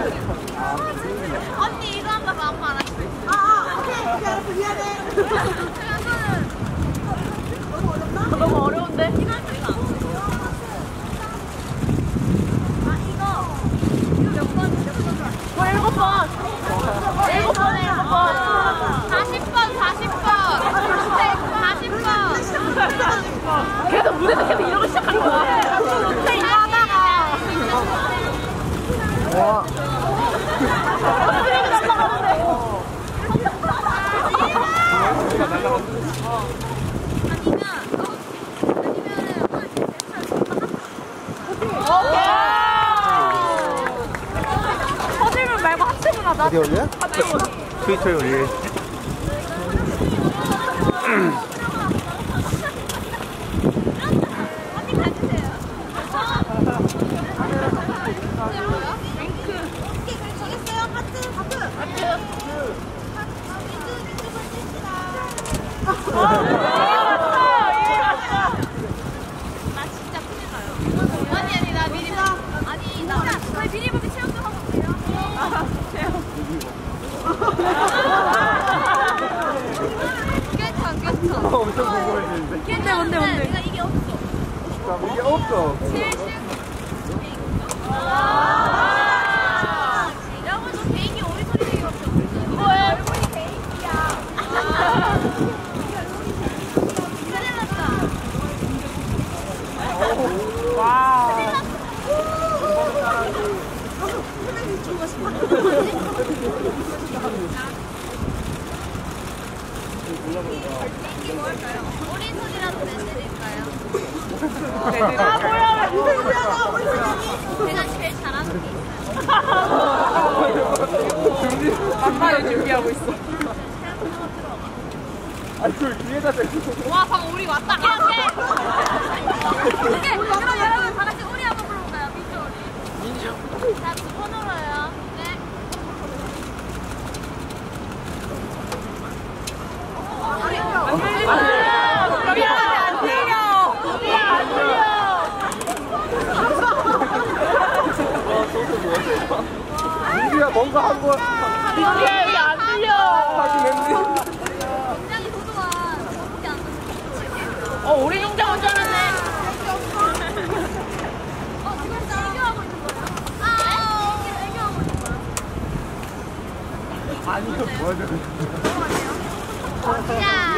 언니 이거 한 번 아무 안 할게. 오케이. 알았어. 미안해. 너무 어려운데? 이거 몇 번? 7번. 7번. 40번. 40번. 계속 무대에서 계속 이러고 시작하는 거야. 와. 허들면 말고 합체문 하자. 어디 올려? 트위터에 올려. 언니 가주세요. 정했어요. 하트. 나 진짜 큰일 나요. 아니 나 미리 아니 나 저희 미리보기 체험 좀 하고 올게요. 괜찮. 엄청 궁금해지는데. 뭔데? 이게 없어. 이게 없어. 제일 쉬운 여러분도 개인기 오리 소리 되기밖에 없어요. 뭐야? 얼굴이 개인기야. 큰일 났다. 와우. 큰일 났어. 개인기 뭘까요? 오리 소리라도 내드릴까요? 아 뭐야? 제가 제일 잘하는 게 있어요. 만만히 준비하고 있어. 아니, 그 뒤에다 대고. 와, 방금 우리 왔다. 오케이. 그럼 여러분 다 같이 우리 한번 불러볼까요? 민주 우리. 자, 두 번으로요. 네. 민규야, 뭔가 한 거. 민규야 여기 안 들려. 굉장히 소중한 진짜 안 들려. 우리 농장 온 줄 알았네. 지금 애교하고 있는 거예요? 애교하고 있는 거예요? 아니, 이거 뭐야, 저거. 자.